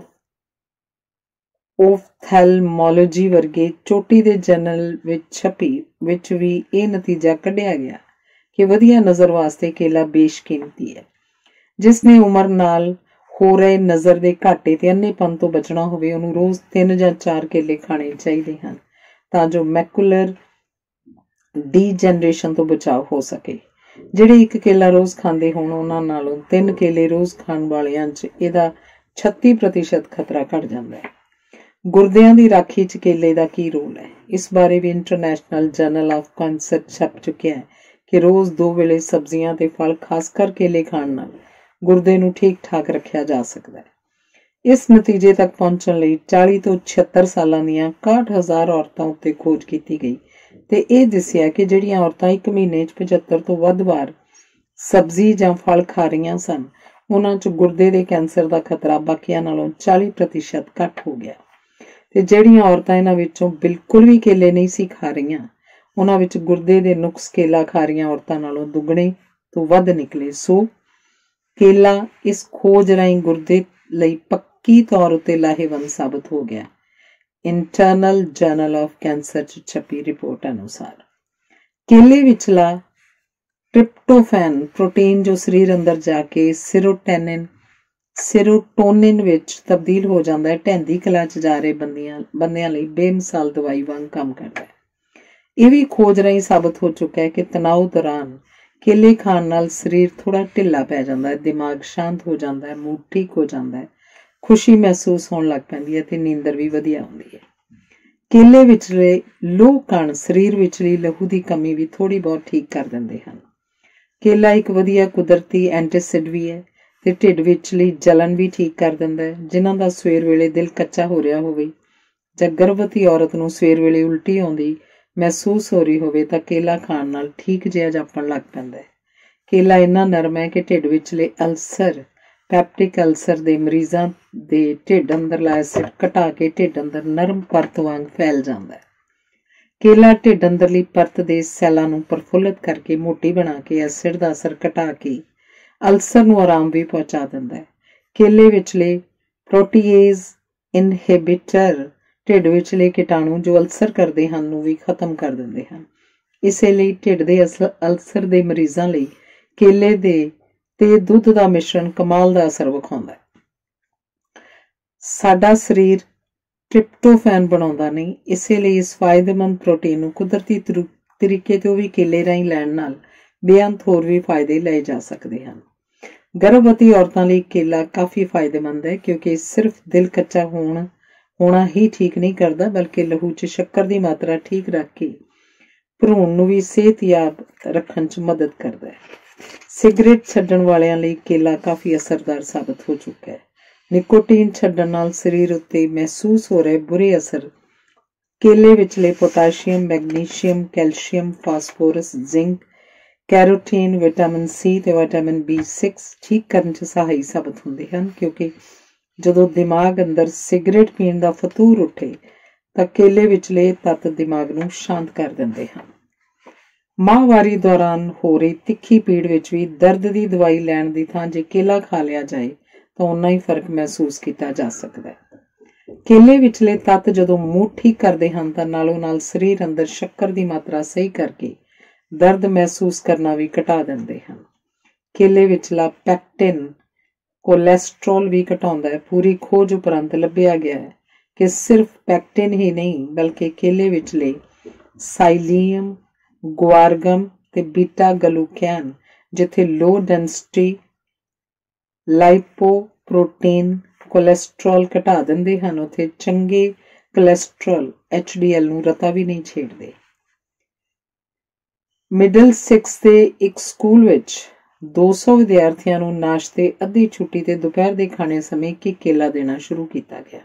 ਓਫਥੈਲਮੋਲੋਜੀ ਵਰਗੇ ਚੋਟੀ ਦੇ ਜਰਨਲ ਵਿੱਚ ਛਪੀ ਵਿੱਚ ਵੀ ਇਹ ਨਤੀਜਾ ਕੱਢਿਆ ਗਿਆ ਕਿ ਵਧੀਆ ਨਜ਼ਰ ਵਾਸਤੇ ਕੇਲਾ ਬੇਸ਼ਕੀਮਤੀ ਹੈ। ਜਿਸ ਨੇ ਉਮਰ ਨਾਲ ਹੋ ਰਹੇ ਨਜ਼ਰ ਦੇ ਘਾਟੇ ਤੇ ਅੰਨ੍ਹੇਪਨ ਤੋਂ ਬਚਣਾ ਹੋਵੇ, ਉਹਨੂੰ ਰੋਜ਼ 3 ਜਾਂ 4 ਕੇਲੇ ਖਾਣੇ ਚਾਹੀਦੇ ਹਨ ਤਾਂ ਜੋ ਮੈਕੂਲਰ ਡੀਜਨਰੇਸ਼ਨ ਤੋਂ ਬਚਾਅ ਹੋ ਸਕੇ। ਜਿਹੜੇ 1 ਕੇਲਾ ਰੋਜ਼ ਖਾਂਦੇ ਹੋਣ ਉਹਨਾਂ ਨਾਲੋਂ 3 ਕੇਲੇ ਰੋਜ਼ ਖਾਣ ਵਾਲਿਆਂ 'ਚ ਇਹਦਾ 36% ਖਤਰਾ ਘਟ ਜਾਂਦਾ ਹੈ। ਗੁਰਦਿਆਂ ਦੀ ਰਾਖੀ 'ਚ ਕੇਲੇ ਦਾ ਕੀ ਰੋਲ ਹੈ, ਇਸ ਬਾਰੇ ਵੀ ਇੰਟਰਨੈਸ਼ਨਲ ਜਰਨਲ ਆਫ ਕੈਂਸਰ ਛਪ ਚੁੱਕਿਆ ਹੈ ਕਿ ਰੋਜ਼ 2 ਵੇਲੇ ਸਬਜ਼ੀਆਂ ਤੇ ਫਲ, ਖਾਸ ਕਰ ਕੇਲੇ ਖਾਣ ਨਾਲ ਗੁਰਦੇ ਨੂੰ ਠੀਕ ਠਾਕ ਰੱਖਿਆ ਜਾ ਸਕਦਾ ਹੈ। ਇਸ ਨਤੀਜੇ ਤੱਕ ਪਹੁੰਚਣ ਲਈ 40 ਤੋਂ 76 ਸਾਲਾਂ ਦੀਆਂ 61,000 ਔਰਤਾਂ ਉੱਤੇ ਖੋਜ ਕੀਤੀ ਗਈ ਤੇ ਇਹ ਦੱਸਿਆ ਕਿ ਜਿਹੜੀਆਂ ਔਰਤਾਂ 1 ਮਹੀਨੇ 'ਚ 75 ਤੋਂ ਵੱਧ ਵਾਰ ਸਬਜ਼ੀ ਜਾਂ ਫਲ ਖਾ ਰਹੀਆਂ ਸਨ, ਉਹਨਾਂ 'ਚ ਗੁਰਦੇ ਦੇ ਕੈਂਸਰ ਦਾ ਖਤਰਾ ਬਾਕੀਆਂ ਨਾਲੋਂ 40% ਘੱਟ ਹੋ ਗਿਆ ਤੇ ਜਿਹੜੀਆਂ ਔਰਤਾਂ ਇਹਨਾਂ ਵਿੱਚੋਂ ਬਿਲਕੁਲ ਵੀ ਕੇਲੇ ਨਹੀਂ ਸੀ ਖਾ ਰਹੀਆਂ, ਉਹਨਾਂ ਵਿੱਚ ਗੁਰਦੇ ਦੇ ਨੁਕਸ ਕੇਲਾ ਖਾ ਰਹੀਆਂ ਔਰਤਾਂ ਨਾਲੋਂ ਦੁੱਗਣੇ ਤੋਂ ਵੱਧ ਨਿਕਲੇ। ਸੋ ਕੇਲਾ ਇਸ ਖੋਜ ਰਾਹੀਂ ਗੁਰਦੇ ਲਈ ਪੱਕੀ ਤੌਰ ਉੱਤੇ ਲਾਹੇਵੰਦ ਸਾਬਤ ਹੋ ਗਿਆ। ਇੰਟਰਨਲ ਜਰਨਲ ਆਫ ਕੈਂਸਰ 'ਚ ਛਪੀ ਰਿਪੋਰਟ ਅਨੁਸਾਰ ਕੇਲੇ ਵਿਚਲਾ ਟ੍ਰਿਪਟੋਫੈਨ ਪ੍ਰੋਟੀਨ ਜੋ ਸਰੀਰ ਅੰਦਰ ਜਾ ਕੇ ਸਿਰੋਟੋਨਿਨ ਵਿੱਚ ਤਬਦੀਲ ਹੋ ਜਾਂਦਾ ਹੈ, ਢਹਿੰਦੀ ਕਲਾ 'ਚ ਜਾ ਰਹੇ ਬੰਦਿਆਂ ਲਈ ਬੇਮਿਸਾਲ ਦਵਾਈ ਵਾਂਗ ਕੰਮ ਕਰਦਾ ਹੈ। ਇਹ ਵੀ ਖੋਜ ਰਾਹੀਂ ਸਾਬਤ ਹੋ ਚੁੱਕਾ ਹੈ ਕਿ ਤਣਾਅ ਦੌਰਾਨ ਕੇਲੇ ਖਾਣ ਨਾਲ ਸਰੀਰ ਥੋੜਾ ਢਿੱਲਾ ਪੈ ਜਾਂਦਾ ਹੈ, ਦਿਮਾਗ ਸ਼ਾਂਤ ਹੋ ਜਾਂਦਾ ਹੈ, ਮੂਡ ਠੀਕ ਹੋ ਜਾਂਦਾ ਹੈ, ਖੁਸ਼ੀ ਮਹਿਸੂਸ ਹੋਣ ਲੱਗ ਪੈਂਦੀ ਹੈ ਤੇ ਨੀਂਦਰ ਵੀ ਵਧੀਆ ਆਉਂਦੀ ਹੈ। ਕੇਲੇ ਵਿਚਲੇ ਲੋਹ ਕਣ ਸਰੀਰ ਵਿਚਲੀ ਲਹੂ ਦੀ ਕਮੀ ਵੀ ਥੋੜੀ ਬਹੁਤ ਠੀਕ ਕਰ ਦਿੰਦੇ ਹਨ। ਕੇਲਾ ਇੱਕ ਵਧੀਆ ਕੁਦਰਤੀ ਐਂਟੀਸਿਡ ਵੀ ਹੈ ਤੇ ਢਿੱਡ ਵਿਚਲੀ ਜਲਨ ਵੀ ਠੀਕ ਕਰ ਦਿੰਦਾ ਹੈ। ਜਿਨ੍ਹਾਂ ਦਾ ਸਵੇਰ ਵੇਲੇ ਦਿਲ ਕੱਚਾ ਹੋ ਰਿਹਾ ਹੋਵੇ ਜਾਂ ਗਰਭਵਤੀ ਔਰਤ ਨੂੰ ਸਵੇਰ ਵੇਲੇ ਉਲਟੀ ਆਉਂਦੀ ਮਹਿਸੂਸ ਹੋ ਰਹੀ ਹੋਵੇ ਤਾਂ ਕੇਲਾ ਖਾਣ ਨਾਲ ਠੀਕ ਜਿਹਾ ਜਾਪਣ ਲੱਗ ਪੈਂਦਾ ਹੈ। ਕੇਲਾ ਇੰਨਾ ਨਰਮ ਹੈ ਕਿ ਢਿੱਡ ਵਿਚਲੇ ਅਲਸਰ, ਪੈਪਟਿਕ ਅਲਸਰ ਦੇ ਮਰੀਜ਼ਾਂ ਦੇ ਢਿੱਡ ਅੰਦਰਲਾ ਐਸਿਡ ਘਟਾ ਕੇ ਢਿੱਡ ਅੰਦਰ ਨਰਮ ਪਰਤ ਵਾਂਗ ਫੈਲ ਜਾਂਦਾ ਹੈ। ਕੇਲਾ ਢਿੱਡ ਅੰਦਰਲੀ ਪਰਤ ਦੇ ਸੈੱਲਾਂ ਨੂੰ ਪ੍ਰਫੁੱਲਤ ਕਰਕੇ ਮੋਟੀ ਬਣਾ ਕੇ ਐਸਿਡ ਦਾ ਅਸਰ ਘਟਾ ਕੇ ਅਲਸਰ ਨੂੰ ਆਰਾਮ ਵੀ ਪਹੁੰਚਾ ਦਿੰਦਾ ਹੈ। ਕੇਲੇ ਵਿਚਲੇ ਪ੍ਰੋਟੀਏਜ਼ ਇਨਹਿਬਿਟਰ ਢਿੱਡ ਵਿਚਲੇ ਕੀਟਾਣੂ ਜੋ ਅਲਸਰ ਕਰਦੇ ਹਨ ਨੂੰ ਵੀ ਖਤਮ ਕਰ ਦਿੰਦੇ ਹਨ। ਇਸੇ ਲਈ ਢਿੱਡ ਦੇ ਅਲਸਰ ਦੇ ਮਰੀਜ਼ਾਂ ਲਈ ਕੇਲੇ ਦੇ ਤੇ ਦੁੱਧ ਦਾ ਮਿਸ਼ਰਣ ਕਮਾਲ ਦਾ ਅਸਰ ਵਿਖਾਉਂਦਾ ਹੈ। ਸਾਡਾ ਸਰੀਰ ਟ੍ਰਿਪਟੋਫੈਨ ਬਣਾਉਂਦਾ ਨਹੀਂ। ਇਸੇ ਲਈ ਇਸ ਫਾਇਦੇਮੰਦ ਪ੍ਰੋਟੀਨ ਨੂੰ ਕੁਦਰਤੀ ਤਰੀਕੇ ਤੋਂ ਵੀ ਕੇਲੇ ਰਾਹੀਂ ਲੈਣ ਨਾਲ ਬੇਅੰਤ ਹੋਰ ਵੀ ਫਾਇਦੇ ਲਏ ਜਾ ਸਕਦੇ ਹਨ। ਗਰਭਵਤੀ ਔਰਤਾਂ ਲਈ ਕੇਲਾ ਕਾਫੀ ਫਾਇਦੇਮੰਦ ਹੈ, ਕਿਉਂਕਿ ਸਿਰਫ ਦਿਲ ਕੱਚਾ ਹੋਣਾ ਹੀ ਠੀਕ ਨਹੀਂ ਕਰਦਾ, ਬਲਕਿ ਲਹੂ 'ਚ ਸ਼ੱਕਰ ਦੀ ਮਾਤਰਾ ਠੀਕ ਰੱਖ ਕੇ ਭਰੂਣ ਨੂੰ ਵੀ ਸਿਹਤਯਾਬ ਰੱਖਣ 'ਚ ਮਦਦ ਕਰਦਾ ਹੈ। ਸਿਗਰਟ ਛੱਡਣ ਵਾਲਿਆਂ ਲਈ ਕੇਲਾ ਕਾਫੀ ਅਸਰਦਾਰ ਸਾਬਤ ਹੋ ਚੁੱਕਾ ਹੈ। ਨਿਕੋਟੀਨ ਛੱਡਣ ਨਾਲ ਸਰੀਰ ਉੱਤੇ ਮਹਿਸੂਸ ਹੋ ਰਹੇ ਬੁਰੇ ਅਸਰ ਕੇਲੇ ਵਿਚਲੇ potassium, magnesium, calcium, phosphorus, zinc, carotene, vitamin C ਤੇ ਵਿਟਾਮਿਨ B6 ਠੀਕ ਕਰਨ 'ਚ ਸਹਾਈ ਸਾਬਤ ਹੁੰਦੇ ਹਨ, ਕਿਉਂਕਿ ਜਦੋਂ ਦਿਮਾਗ ਅੰਦਰ ਸਿਗਰਟ ਪੀਣ ਦਾ ਫਤੂਰ ਉੱਠੇ ਤਾਂ ਕੇਲੇ ਵਿਚਲੇ ਤੱਤ ਦਿਮਾਗ ਨੂੰ ਸ਼ਾਂਤ ਕਰ ਦਿੰਦੇ ਹਨ। ਮਾਹਵਾਰੀ ਦੌਰਾਨ ਹੋ ਰਹੀ ਤਿੱਖੀ ਪੀੜ ਵਿੱਚ ਵੀ ਦਰਦ ਦੀ ਦਵਾਈ ਲੈਣ ਦੀ ਥਾਂ ਜੇ ਕੇਲਾ ਖਾ ਲਿਆ ਜਾਏ ਤਾਂ ਓਨਾ ਹੀ ਫਰਕ ਮਹਿਸੂਸ ਕੀਤਾ ਜਾ ਸਕਦਾ ਹੈ। ਕੇਲੇ ਵਿਚਲੇ ਤੱਤ ਜਦੋਂ ਮੂਡ ਠੀਕ ਕਰਦੇ ਹਨ ਤਾਂ ਨਾਲੋਂ ਨਾਲ ਸਰੀਰ ਅੰਦਰ ਸ਼ੱਕਰ ਦੀ ਮਾਤਰਾ ਸਹੀ ਕਰਕੇ ਦਰਦ ਮਹਿਸੂਸ ਕਰਨਾ ਵੀ ਘਟਾ ਦਿੰਦੇ ਹਨ। ਕੇਲੇ ਵਿਚਲਾ ਪੈਕਟਿਨ ਕੋਲੈਸਟਰੋਲ ਵੀ ਘਟਾਉਂਦਾ ਹੈ। ਪੂਰੀ ਖੋਜ ਉਪਰੰਤ ਲੱਭਿਆ ਗਿਆ ਹੈ ਕਿ ਸਿਰਫ ਪੈਕਟਿਨ ਹੀ ਨਹੀਂ, ਬਲਕਿ ਕੇਲੇ ਵਿਚਲੇ ਸਾਈਲੀਅਮ, ਗੁਆਰਗਮ ਤੇ ਬੀਟਾ ਗਲੂਕੈਨ, ਜਿੱਥੇ ਲੋ ਡੈਂਸਿਟੀ ਲਾਈਪੋਪ੍ਰੋਟੀਨ ਕੋਲੈਸਟਰੋਲ ਘਟਾ ਦਿੰਦੇ ਹਨ, ਉੱਥੇ ਚੰਗੇ ਕੋਲੈਸਟਰੋਲ HDL ਨੂੰ ਰਤਾ ਵੀ ਨਹੀਂ ਛੇੜਦੇ। ਮਿਡਲ 6 ਦੇ ਇੱਕ ਸਕੂਲ ਵਿੱਚ 200 ਵਿਦਿਆਰਥੀਆਂ ਨੂੰ ਨਾਸ਼ਤੇ, ਅੱਧੀ ਛੁੱਟੀ ਤੇ ਦੁਪਹਿਰ ਦੇ ਖਾਣੇ ਸਮੇਂ ਇੱਕ ਕੇਲਾ ਦੇਣਾ ਸ਼ੁਰੂ ਕੀਤਾ ਗਿਆ।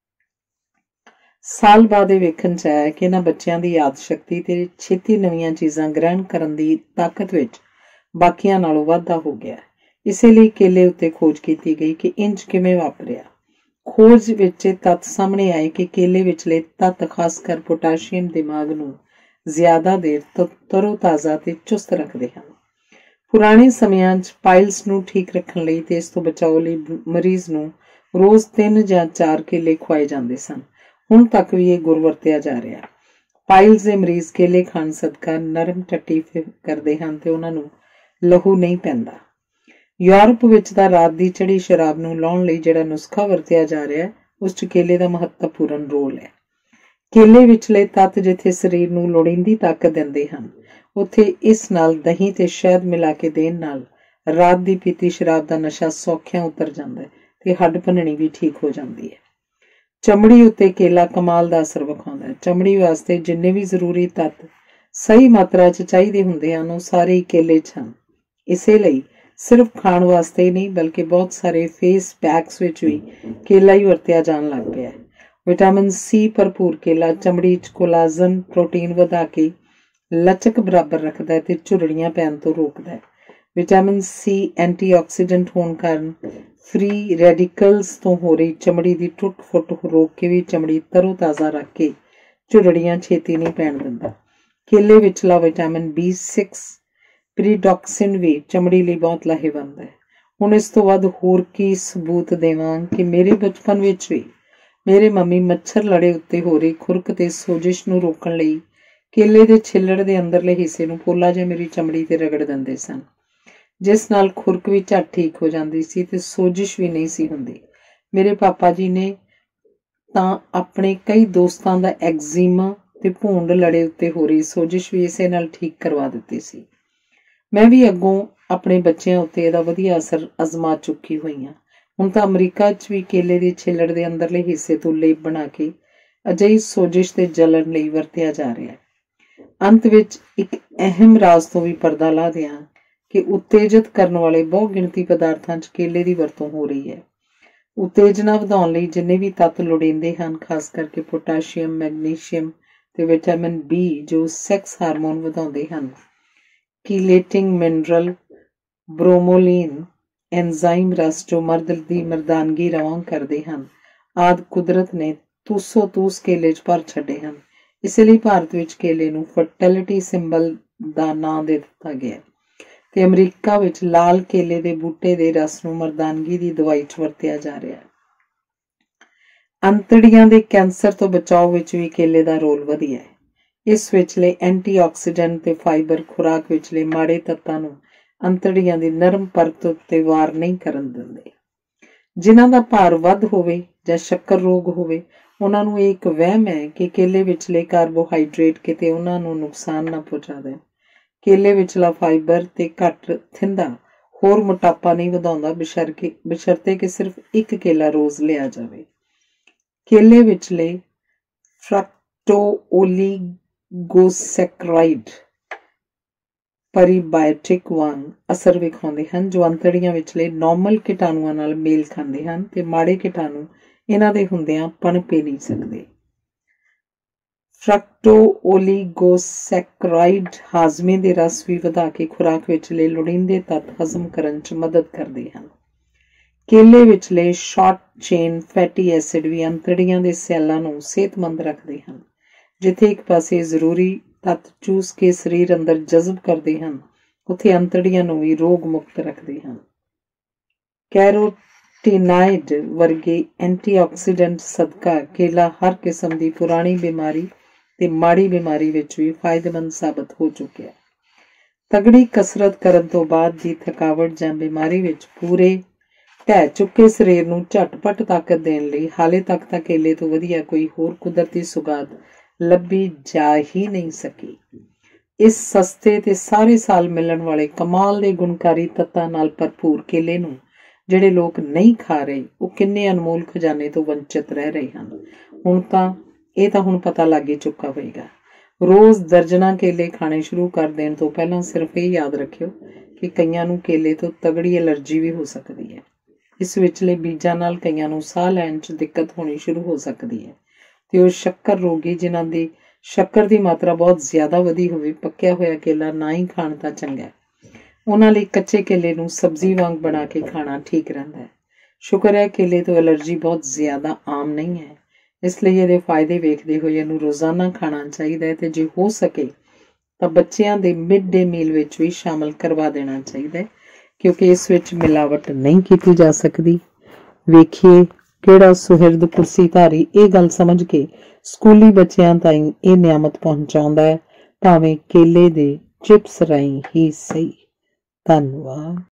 ਸਾਲ ਬਾਅਦ ਇਹ ਵੇਖਣ 'ਚ ਆਇਆ ਕਿ ਇਹਨਾਂ ਬੱਚਿਆਂ ਦੀ ਯਾਦ ਸ਼ਕਤੀ ਤੇ ਛੇਤੀ ਨਵੀਆਂ ਚੀਜ਼ਾਂ ਗ੍ਰਹਿਣ ਕਰਨ ਦੀ ਤਾਕਤ ਵਿੱਚ ਬਾਕੀਆਂ ਨਾਲੋਂ ਵਾਧਾ ਹੋ ਗਿਆ। ਇਸੇ ਲਈ ਕੇਲੇ ਉੱਤੇ ਖੋਜ ਕੀਤੀ ਗਈ ਕਿ ਇੰਜ ਕਿਵੇਂ ਵਾਪਰਿਆ। ਖੋਜ ਵਿੱਚ ਤੱਤ ਸਾਹਮਣੇ ਆਏ ਕਿ ਕੇਲੇ ਵਿਚਲੇ ਤੱਤ, ਖਾਸ ਕਰ ਪੋਟਾਸ਼ੀਅਮ, ਦਿਮਾਗ ਨੂੰ ਜ਼ਿਆਦਾ ਦੇਰ ਤਰੋ-ਤਾਜ਼ਾ ਤੇ ਚੁਸਤ ਰੱਖਦੇ ਹਨ। ਪੁਰਾਣੇ ਸਮਿਆਂ 'ਚ ਪਾਈਲਸ ਨੂੰ ਠੀਕ ਰੱਖਣ ਲਈ ਤੇ ਇਸ ਤੋਂ ਬਚਾਓ ਲਈ ਮਰੀਜ਼ ਨੂੰ ਰੋਜ਼ 3 ਜਾਂ 4 ਕੇਲੇ ਖਵਾਏ ਜਾਂਦੇ ਸਨ। ਹੁਣ ਤੱਕ ਵੀ ਇਹ ਗੁਰ ਵਰਤਿਆ ਜਾ ਰਿਹਾ। ਪਾਈਲਸ ਦੇ ਮਰੀਜ਼ ਕੇਲੇ ਖਾਣ ਸਦਕਾ ਨਰਮ ਟੱਟੀ ਕਰਦੇ ਹਨ ਤੇ ਉਹਨਾਂ ਨੂੰ ਲਹੂ ਨਹੀਂ ਪੈਂਦਾ। ਯੂਰਪ ਵਿੱਚ ਤਾਂ ਰਾਤ ਦੀ ਚੜੀ ਸ਼ਰਾਬ ਨੂੰ ਲਾਉਣ ਲਈ ਜਿਹੜਾ ਨੁਸਖਾ ਵਰਤਿਆ ਜਾ ਰਿਹਾ, ਉਸ 'ਚ ਕੇਲੇ ਦਾ ਮਹੱਤਵਪੂਰਨ ਰੋਲ ਹੈ। ਕੇਲੇ ਵਿਚਲੇ ਤੱਤ ਜਿੱਥੇ ਸਰੀਰ ਨੂੰ ਲੋੜੀਂਦੀ ਤਾਕਤ ਦਿੰਦੇ ਹਨ, ਉੱਥੇ ਇਸ ਨਾਲ ਦਹੀਂ ਤੇ ਸ਼ਹਿਦ ਮਿਲਾ ਕੇ ਦੇਣ ਨਾਲ ਰਾਤ ਦੀ ਪੀਤੀ ਸ਼ਰਾਬ ਦਾ ਨਸ਼ਾ ਸੌਖਿਆਂ ਉਤਰ ਜਾਂਦਾ ਹੈ ਤੇ ਹੱਡ ਭੰਨਣੀ ਵੀ ਠੀਕ ਹੋ ਜਾਂਦੀ ਹੈ। ਚਮੜੀ ਉੱਤੇ ਕੇਲਾ ਕਮਾਲ ਦਾ ਅਸਰ ਵਿਖਾਉਂਦਾ ਹੈ। ਚਮੜੀ ਵਾਸਤੇ ਜਿੰਨੇ ਵੀ ਜ਼ਰੂਰੀ ਤੱਤ ਸਹੀ ਮਾਤਰਾ 'ਚ ਚਾਹੀਦੇ ਹੁੰਦੇ ਹਨ, ਉਹ ਸਾਰੇ ਕੇਲੇ 'ਚ ਹਨ। ਇਸੇ ਲਈ ਸਿਰਫ ਖਾਣ ਵਾਸਤੇ ਹੀ ਨਹੀਂ, ਬਲਕਿ ਬਹੁਤ ਸਾਰੇ ਫੇਸ ਪੈਕਸ ਵਿੱਚ ਵੀ ਕੇਲਾ ਹੀ ਵਰਤਿਆ ਜਾਣ ਲੱਗ ਪਿਆ ਹੈ। ਵਿਟਾਮਿਨ ਸੀ ਭਰਪੂਰ ਕੇਲਾ ਚਮੜੀ 'ਚ ਕੋਲਾਜਨ ਪ੍ਰੋਟੀਨ ਵਧਾ ਕੇ ਲਚਕ ਬਰਾਬਰ ਰੱਖਦਾ ਹੈ ਤੇ ਝੁਰੜੀਆਂ ਪੈਣ ਤੋਂ ਰੋਕਦਾ ਹੈ। ਵਿਟਾਮਿਨ ਸੀ ਐਂਟੀਆਕਸੀਡੈਂਟ ਹੋਣ ਕਾਰਨ ਫ੍ਰੀ ਰੈਡੀਕਲਸ ਤੋਂ ਹੋ ਰਹੀ ਚਮੜੀ ਦੀ ਟੁੱਟ-ਫੁੱਟ ਰੋਕ ਕੇ ਵੀ ਚਮੜੀ ਤਰੋ-ਤਾਜ਼ਾ ਰੱਖ ਕੇ ਝੁਰੜੀਆਂ ਛੇਤੀ ਨਹੀਂ ਪੈਣ ਦਿੰਦਾ। ਕੇਲੇ ਵਿਚਲਾ ਵਿਟਾਮਿਨ B6 ਪ੍ਰੀਡੋਕਸਿਨ ਵੀ ਚਮੜੀ ਲਈ ਬਹੁਤ ਲਾਹੇਵੰਦ ਹੈ। ਹੁਣ ਇਸ ਤੋਂ ਵੱਧ ਹੋਰ ਕੀ ਸਬੂਤ ਦੇਵਾਂ ਕਿ ਮੇਰੇ ਬਚਪਨ ਵਿੱਚ ਵੀ ਮੇਰੇ ਮੰਮੀ ਮੱਛਰ ਲੜੇ ਉੱਤੇ ਹੋ ਰਹੀ ਖੁਰਕ ਤੇ ਸੋਜਿਸ਼ ਨੂੰ ਰੋਕਣ ਲਈ ਕੇਲੇ ਦੇ ਛਿੱਲੜ ਦੇ ਅੰਦਰਲੇ ਹਿੱਸੇ ਨੂੰ ਪੋਲਾ ਜਿਹਾ ਮੇਰੀ ਚਮੜੀ ਤੇ ਰਗੜ ਦਿੰਦੇ ਸਨ, ਜਿਸ ਨਾਲ ਖੁਰਕ ਵੀ ਝੱਟ ਠੀਕ ਹੋ ਜਾਂਦੀ ਸੀ ਤੇ ਸੋਜਿਸ਼ ਵੀ ਨਹੀਂ ਸੀ ਹੁੰਦੀ। ਮੇਰੇ ਪਾਪਾ ਜੀ ਨੇ ਤਾਂ ਆਪਣੇ ਕਈ ਦੋਸਤਾਂ ਦਾ ਐਗਜ਼ੀਮਾ ਤੇ ਭੂੰਡ ਲੜੇ ਉੱਤੇ ਹੋ ਰਹੀ ਸੋਜਿਸ਼ ਵੀ ਇਸੇ ਨਾਲ ਠੀਕ ਕਰਵਾ ਦਿੱਤੀ ਸੀ। ਮੈਂ ਵੀ ਅੱਗੋਂ ਆਪਣੇ ਬੱਚਿਆਂ ਉੱਤੇ ਇਹਦਾ ਵਧੀਆ ਅਸਰ ਅਜ਼ਮਾ ਚੁੱਕੀ ਹੋਈ ਹਾਂ। ਹੁਣ ਤਾਂ ਅਮਰੀਕਾ 'ਚ ਵੀ ਕੇਲੇ ਦੇ ਛਿੱਲੜ ਦੇ ਅੰਦਰਲੇ ਹਿੱਸੇ ਤੋਂ ਲੇਪ ਬਣਾ ਕੇ ਅਜਿਹੀ ਸੋਜਿਸ਼ ਤੇ ਜਲਣ ਲਈ ਵਰਤਿਆ ਜਾ ਰਿਹਾ ਹੈ। ਅੰਤ ਵਿੱਚ ਇੱਕ ਅਹਿਮ ਰਾਜ਼ ਤੋਂ ਵੀ ਪਰਦਾ ਲਾ ਦਿਆਂ ਕਿ ਉਤੇਜਿਤ ਕਰਨ ਵਾਲੇ ਬਹੁ ਗਿਣਤੀ ਪਦਾਰਥਾਂ 'ਚ ਕੇਲੇ ਦੀ ਵਰਤੋਂ ਹੋ ਰਹੀ ਹੈ। ਉਤੇਜਨਾ ਵਧਾਉਣ ਲਈ ਜਿੰਨੇ ਵੀ ਤੱਤ ਲੋੜੀਂਦੇ ਹਨ, ਖਾਸ ਕਰਕੇ ਪੋਟਾਸ਼ੀਅਮ, ਮੈਗਨੀਸ਼ੀਅਮ ਤੇ ਵਿਟਾਮਿਨ B ਜੋ ਸੈਕਸ ਹਾਰਮੋਨ ਵਧਾਉਂਦੇ ਹਨ, ਕੀਲੇਟਿੰਗ ਮਿਨਰਲ, ਬ੍ਰੋਮੋਲੀਨ, ਐਂਜ਼ਾਈਮ ਰਸ ਜੋ ਮਰਦ ਦੀ ਮਰਦਾਨਗੀ ਰਵਾਂ ਕਰਦੇ ਹਨ, ਆਦਿ ਕੁਦਰਤ ਨੇ ਤੂਸੋ ਤੂਸ ਕੇਲੇ 'ਚ ਭਰ ਛੱਡੇ ਹਨ। ਇਸੇ ਲਈ ਭਾਰਤ ਵਿੱਚ ਕੇਲੇ ਨੂੰ ਫਰਟੈਲਿਟੀ ਸਿੰਬਲ ਦਾ ਨਾਂ ਦੇ ਦਿੱਤਾ ਗਿਆ ਤੇ ਅਮਰੀਕਾ ਵਿੱਚ ਲਾਲ ਕੇਲੇ ਦੇ ਬੂਟੇ ਦੇ ਰਸ ਨੂੰ ਮਰਦਾਨਗੀ ਦੀ ਦਵਾਈ 'ਚ ਵਰਤਿਆ ਜਾ ਰਿਹਾ ਹੈ। ਅੰਤੜੀਆਂ ਦੇ ਕੈਂਸਰ ਤੋਂ ਬਚਾਓ ਵਿੱਚ ਵੀ ਕੇਲੇ ਦਾ ਰੋਲ ਵਧੀਆ ਹੈ। ਇਸ ਵਿਚਲੇ ਐਂਟੀਆਕਸੀਡੈਂਟ ਤੇ ਫਾਈਬਰ ਖੁਰਾਕ ਵਿਚਲੇ ਮਾੜੇ ਤੱਤਾਂ ਨੂੰ ਅੰਤੜੀਆਂ ਦੀ ਨਰਮ ਪਰਤ ਉੱਤੇ ਵਾਰ ਨਹੀਂ ਕਰਨ ਦਿੰਦੇ। ਜਿਨ੍ਹਾਂ ਦਾ ਭਾਰ ਵੱਧ ਹੋਵੇ ਜਾਂ ਸ਼ੱਕਰ ਰੋਗ ਹੋਵੇ, ਉਹਨਾਂ ਨੂੰ ਇਹ ਇੱਕ ਵਹਿਮ ਹੈ ਕਿ ਕੇਲੇ ਵਿਚਲੇ ਕਾਰਬੋਹਾਈਡਰੇਟ ਕਿਤੇ ਉਹਨਾਂ ਨੂੰ ਨੁਕਸਾਨ ਨਾ ਪਹੁੰਚਾ ਦੇਣ। ਕੇਲੇ ਵਿਚਲਾ ਫਾਈਬਰ ਤੇ ਘੱਟ ਥਿੰਦਾ ਹੋਰ ਮੋਟਾਪਾ ਨਹੀਂ ਵਧਾਉਂਦਾ, ਬਸ਼ਰਤੇ ਕਿ ਸਿਰਫ ਇੱਕ ਕੇਲਾ ਰੋਜ਼ ਲਿਆ ਜਾਵੇ। ਕੇਲੇ ਵਿਚਲੇ ਫਰਕਟੋਓਲੀਗੋਸੈਕਰਾਈਡ ਪਰੀਬਾਇਓਟਿਕ ਵਾਂਗ ਅਸਰ ਵਿਖਾਉਂਦੇ ਹਨ, ਜੋ ਅੰਤੜੀਆਂ ਵਿਚਲੇ ਨੋਰਮਲ ਕੀਟਾਣੂਆਂ ਨਾਲ ਮੇਲ ਖਾਂਦੇ ਹਨ ਤੇ ਮਾੜੇ ਕੀਟਾਣੂ ਇਹਨਾਂ ਦੇ ਹੁੰਦਿਆਂ ਪਨਪੇ ਨਹੀਂ ਸਕਦੇ। ਫਰਕਟੋਓਲੀਗੋਸੈਕਰਾਈਡ ਹਾਜ਼ਮੇ ਦੇ ਰਸ ਵੀ ਵਧਾ ਕੇ ਖੁਰਾਕ ਵਿਚਲੇ ਲੋੜੀਂਦੇ ਤੱਤ ਹਜ਼ਮ ਕਰਨ 'ਚ ਮਦਦ ਕਰਦੇ ਹਨ। ਕੇਲੇ ਵਿਚਲੇ ਸ਼ਾਰਟ ਚੇਨ ਫੈਟੀ ਐਸਿਡ ਵੀ ਅੰਤੜੀਆਂ ਦੇ ਸੈੱਲਾਂ ਨੂੰ ਸਿਹਤਮੰਦ ਰੱਖਦੇ ਹਨ। ਜਿੱਥੇ ਇੱਕ ਪਾਸੇ ਜ਼ਰੂਰੀ ਤੱਤ ਚੂਸ ਕੇ ਸਰੀਰ ਅੰਦਰ ਜਜ਼ਬ ਕਰਦੇ ਹਨ, ਉੱਥੇ ਅੰਤੜੀਆਂ ਨੂੰ ਵੀ ਰੋਗ ਮੁਕਤ ਰੱਖਦੇ ਹਨ। ਕੈਰੋਟੀਨਾਇਡ ਵਰਗੇ ਐਂਟੀਆਕਸੀਡੈਂਟ ਸਦਕਾ ਕੇਲਾ ਹਰ ਕਿਸਮ ਦੀ ਪੁਰਾਣੀ ਬਿਮਾਰੀ ਤੇ ਮਾੜੀ ਬਿਮਾਰੀ ਵਿੱਚ ਵੀ ਫਾਇਦੇਮੰਦ ਸਾਬਤ ਹੋ ਚੁੱਕਿਆ। ਤਗੜੀ ਕਸਰਤ ਕਰਨ ਤੋਂ ਬਾਅਦ ਦੀ ਥਕਾਵਟ ਜਾਂ ਬਿਮਾਰੀ ਵਿੱਚ ਪੂਰੇ ਢਹਿ ਚੁੱਕੇ ਸਰੀਰ ਨੂੰ ਝਟਪਟ ਤਾਕਤ ਦੇਣ ਲਈ ਹਾਲੇ ਤੱਕ ਤਾਂ ਕੇਲੇ ਤੋਂ ਵਧੀਆ ਕੋਈ ਹੋਰ ਕੁਦਰਤੀ ਸੁਗਾਤ ਲੱਭੀ ਜਾ ਹੀ ਨਹੀਂ ਸਕੀ। ਇਸ ਸਸਤੇ ਤੇ ਸਾਰੇ ਸਾਲ ਮਿਲਣ ਵਾਲੇ ਕਮਾਲ ਦੇ ਗੁਣਕਾਰੀ ਤੱਤਾਂ ਨਾਲ ਭਰਪੂਰ ਕੇਲੇ ਨੂੰ ਜਿਹੜੇ ਲੋਕ ਨਹੀਂ ਖਾ ਰਹੇ, ਉਹ ਕਿੰਨੇ ਅਨਮੋਲ ਖਜ਼ਾਨੇ ਤੋਂ ਵੰਚਿਤ ਰਹਿ ਰਹੇ ਹਨ। ਇਹ ਤਾਂ ਹੁਣ ਪਤਾ ਲੱਗ ਹੀ ਚੁੱਕਾ ਹੋਵੇਗਾ। ਰੋਜ਼ ਦਰਜਨਾਂ ਕੇਲੇ ਖਾਣੇ ਸ਼ੁਰੂ ਕਰ ਦੇਣ ਤੋਂ ਪਹਿਲਾਂ ਸਿਰਫ ਇਹ ਯਾਦ ਰੱਖਿਓ ਕਿ ਕਈਆਂ ਨੂੰ ਕੇਲੇ ਤੋਂ ਤਗੜੀ ਐਲਰਜੀ ਵੀ ਹੋ ਸਕਦੀ ਹੈ। ਇਸ ਵਿਚਲੇ ਬੀਜਾਂ ਨਾਲ ਕਈਆਂ ਨੂੰ ਸਾਹ ਲੈਣ 'ਚ ਦਿੱਕਤ ਹੋਣੀ ਸ਼ੁਰੂ ਹੋ ਸਕਦੀ ਹੈ ਤੇ ਉਹ ਸ਼ੱਕਰ ਰੋਗੀ ਜਿਨ੍ਹਾਂ ਦੀ ਸ਼ੱਕਰ ਦੀ ਮਾਤਰਾ ਬਹੁਤ ਜ਼ਿਆਦਾ ਵਧੀ ਹੋਵੇ, ਪੱਕਿਆ ਹੋਇਆ ਕੇਲਾ ਨਾ ਹੀ ਖਾਣ ਤਾਂ ਚੰਗਾ। ਉਹਨਾਂ ਲਈ ਕੱਚੇ ਕੇਲੇ ਨੂੰ ਸਬਜ਼ੀ ਵਾਂਗ ਬਣਾ ਕੇ ਖਾਣਾ ਠੀਕ ਰਹਿੰਦਾ ਹੈ। ਸ਼ੁਕਰ ਹੈ ਕੇਲੇ ਤੋਂ ਐਲਰਜੀ ਬਹੁਤ ਜ਼ਿਆਦਾ ਆਮ ਨਹੀਂ ਹੈ, ਇਸ ਲਈ ਇਹਦੇ ਫਾਇਦੇ ਵੇਖਦੇ ਹੋਏ ਇਹਨੂੰ ਰੋਜ਼ਾਨਾ ਖਾਣਾ ਚਾਹੀਦਾ ਹੈ ਤੇ ਜੇ ਹੋ ਸਕੇ ਤਾਂ ਬੱਚਿਆਂ ਦੇ ਮਿਡ ਡੇ ਮੀਲ ਵਿੱਚ ਵੀ ਸ਼ਾਮਲ ਕਰਵਾ ਦੇਣਾ ਚਾਹੀਦਾ ਹੈ, ਕਿਉਂਕਿ ਇਸ ਵਿੱਚ ਮਿਲਾਵਟ ਨਹੀਂ ਕੀਤੀ ਜਾ ਸਕਦੀ। ਵੇਖੀਏ ਕਿਹੜਾ ਸੁਹਿਰਦ ਕੁਰਸੀਧਾਰੀ ਇਹ ਗੱਲ ਸਮਝ ਕੇ ਸਕੂਲੀ ਬੱਚਿਆਂ ਤਾਈਂ ਇਹ ਨਿਆਮਤ ਪਹੁੰਚਾਉਂਦਾ ਹੈ, ਭਾਵੇਂ ਕੇਲੇ ਦੇ ਚਿਪਸ ਰਾਹੀਂ ਹੀ ਸਹੀ। ਧੰਨਵਾਦ।